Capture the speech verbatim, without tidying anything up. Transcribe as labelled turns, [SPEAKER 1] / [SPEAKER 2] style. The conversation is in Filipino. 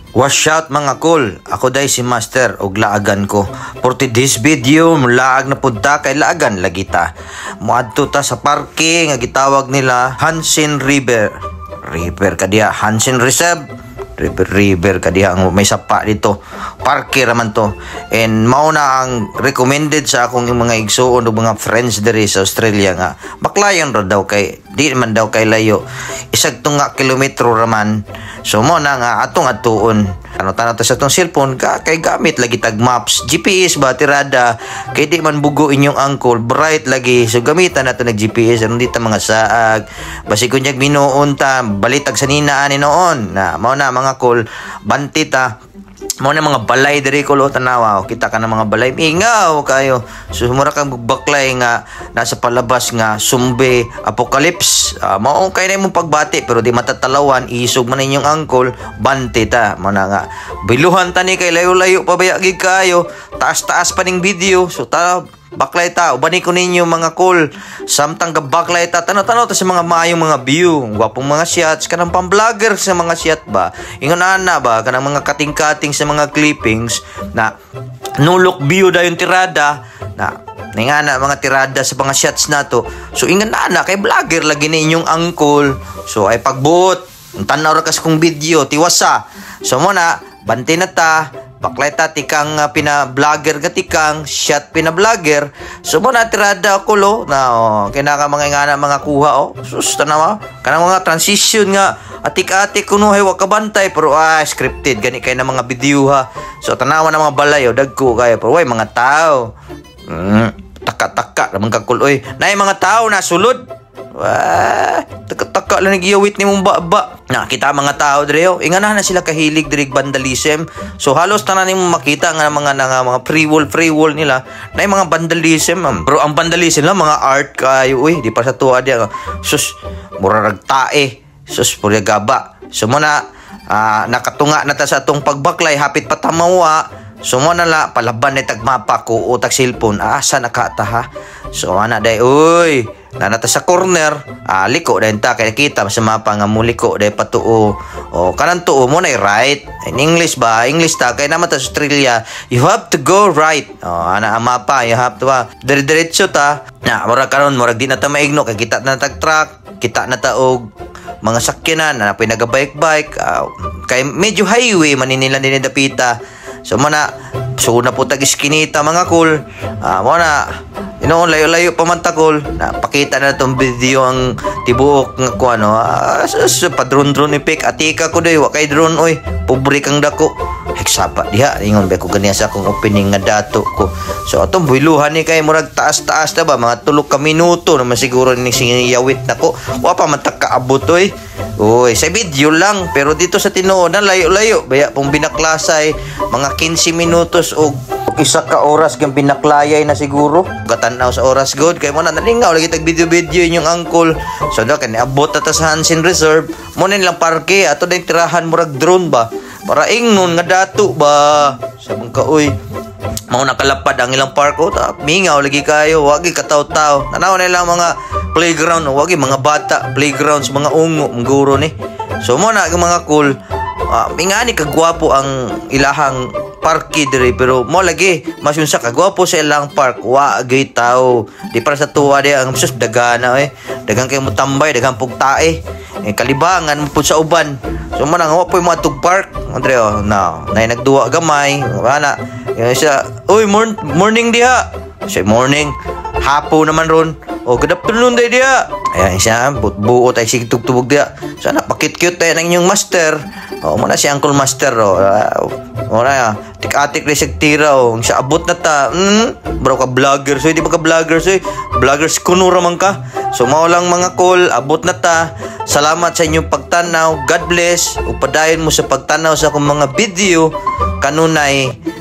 [SPEAKER 1] Wash out mga cool, ako day si Master og laagan ko. For today's video, mulaag na punta kay laagan lagi ta. Muadto ta sa parke nga gitawag nila Hansen River. River kadiya, Hansen Reserve. River River kadiya ang may sapa dito. Parke raman to. And mao na ang recommended sa akong mga igsuon ug mga friends diri sa Australia nga. Baklayon ra daw kay di man daw kay layo. Isag tunga kilometro raman. So mo na nga atong atuon. Ano tanong sa atong cellphone ka kay gamit lagi tag maps, G P S ba tirada kay di man bugo inyong angkol, bright lagi. So gamitan nato nag G P S aron dita mga saag. Basi kun jag minuon ta balitag sa ninaan ni noon. Na mao na mga kol banti ta. Mao na mga balay diri ko lo tanawa. Kita ka na mga balay ingaw kayo. So mura kang baklay nga nasa palabas nga sumbe apocalypse. Uh, mao kay na imong pagbati pero di matatalawan isog man inyong angkol banti ta. Mao na nga biluhan tani kay layo-layo pabayag kayo. Taas-taas pa ning video. So ta baklay ta ubani ko ninyo mga cool samtang ga baklay ta tanaw-tanaw ta sa mga maayong mga view gwapong mga shots kanang pang-vlogger sa mga shot ba ingon ana ba kanang mga kating-kating sa mga clippings na nulok view dayon tirada na ningana mga tirada sa mga shots nato. So ingon ana kay vlogger lagi ni inyong angkol. So ay pagbuot tanaw ra kas kong video tiwasa. So mo na banti na ta baklay ta tikang uh, pina-vlogger ka tikang shot pina-vlogger. So mo na tirada ako lo na oh, kinaka mga ingana mga kuha oh. Sus tanawa kanang mga transition nga atik-atik kuno hay wa kabantay pero ah scripted gani kay na mga video ha. So tanawa na mga balay oh dagko kay pero way mga tao. Mm, taka-taka ramang kakuloy. Nay mga tao na sulod. Wah, taka-taka lang nagiyawit ni mong baba. Nakita mga tao diri oh. Ingana na sila kahilig diri vandalism. So halos tanan nimo makita nga mga nga mga free wall free wall nila na mga vandalism. Pero ang vandalism lang mga art kayo uy, di pa sa tuwa dia. Sus, mura rag tae. Sus, pura gaba. So mo na uh, nakatunga na ta sa atong pagbaklay hapit patamawa. So mo na la palaban ni tagmapa ko o tag cellphone asa nakata ha. So ana day uy nanata sa corner ah, liko dayon ta kay kita sa mapa nga muliko day patuo o kanan tuo mo na right in English ba English ta kay naman ta sa Australia you have to go right o ana ang mapa you have to ba dire diretso ta na mura karon mura di na ta maigno kay kita na tag truck kita na ta og mga sakyanan na pinagabike-bike uh, kay medyo highway maninila din dapita. So mo na so na po tag iskinita mga cool uh, mo na you know, layo-layo pa man takol. Napakita na itong video ang tibuok nga ko ano. Ah, padron-dron ni Pek. Atika ko doy, wakay drone oy. Pobre kang dako. Heksapa diha. Ingon ba ko ganiya sa akong opening nga dato ko. So atong builuhan ni kay murag taas-taas na ba mga tulog ka minuto naman siguro ni singiyawit nako. Wa pa man takaabot oy. Uy, sa video lang pero dito sa tinuod na layo-layo. Baya pong binaklasay mga quince minutos og isa ka oras kang binaklayay na siguro gatanaw sa oras god kay mo na nalingaw lagi tag video-video inyong angkol. So da kani abot ta sa Hansen Reserve mo na nilang parke ato day tirahan murag drone ba para ingnon nga dato ba sabong ka uy mao nakalapad ang ilang parko ta mingaw lagi kayo wagi kataw-taw tanaw na lang mga playground wagi mga bata playgrounds mga ungo guro ni. So mo na mga cool uh, mingani kagwapo ang ilahang parke diri pero mo lagi mas yun sa kagwapo sa ilang park wa gay tao di para sa tuwa di ang sus dagana eh dagang kay mo tambay dagang pugtae eh, kalibangan mo pud sa uban. So man nga wa poy mo atog park Andre oh na nay nagduwa gamay wala yung isa oy morn morning diha say morning hapo naman ron o good afternoon day diha ayan siya buo tay sig tugtubog diha sana pakit-cute tayo ng inyong master o mo na si Uncle Master o o na tik-atik rin siya tira o siya abot na ta mm, bro ka vlogger so di ba ka vlogger so vloggers kunura man ka. So mao lang mga call abot na ta. Salamat sa inyong pagtanaw. God bless. Upadayon mo sa pagtanaw sa akong mga video kanunay